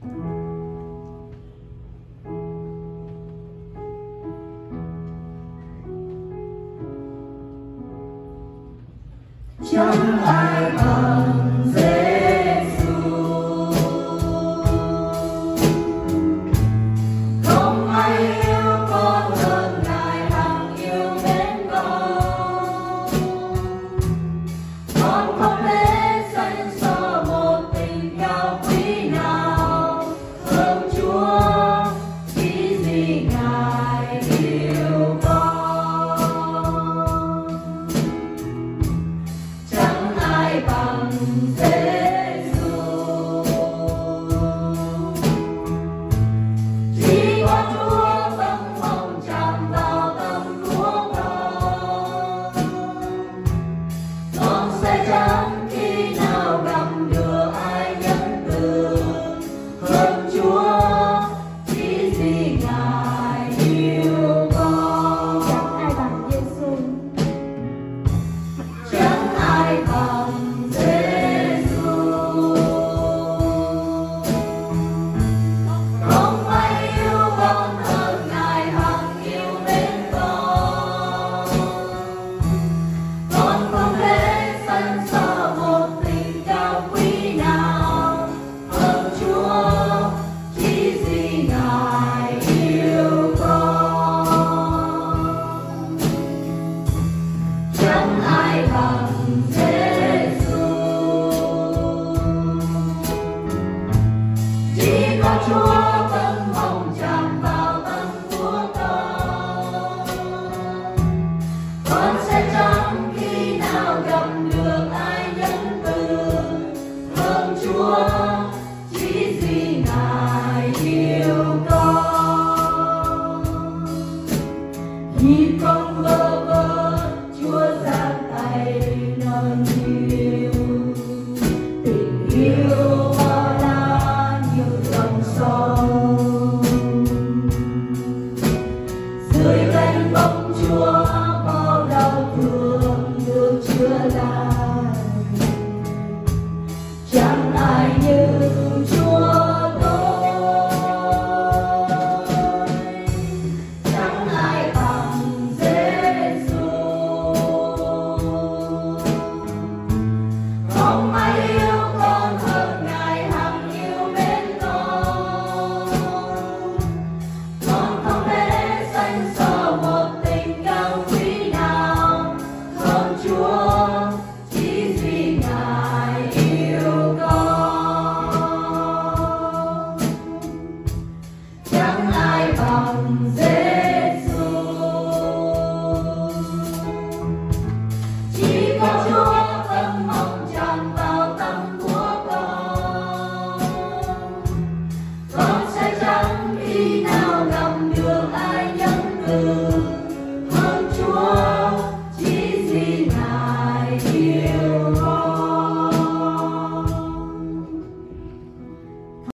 Chẳng ai bằng Giê-xu, không ai yêu con hơn Ngài hằng yêu mến con. Con không thể sánh so một tình cao quý nào hơn Chúa, chỉ vì Ngài yêu con. Chẳng ai bằng Giê-xu, chỉ có Chúa tâm hồn chạm vào tâm của con. Con sẽ chẳng khi nào gặp được ai nhân từ hơn Chúa, chỉ vì Ngài yêu con. Chẳng ai bằng Giê-xu, Chẳng ai bằng Giê-xu, không ai yêu con hơn Ngài hằng yêu mến con. Con không thể sánh so một tình cao quý nào hơn Chúa, chỉ vì Ngài yêu con. Chẳng ai bằng Giê-xu, chỉ có Chúa tâm hồn chạm vào tâm của con. Con sẽ chẳng khi nào gặp được ai nhân từ hơn Chúa, chỉ vì Ngài yêu con. Khi con bơ vơ, Chúa giang tay nâng niu tình yêu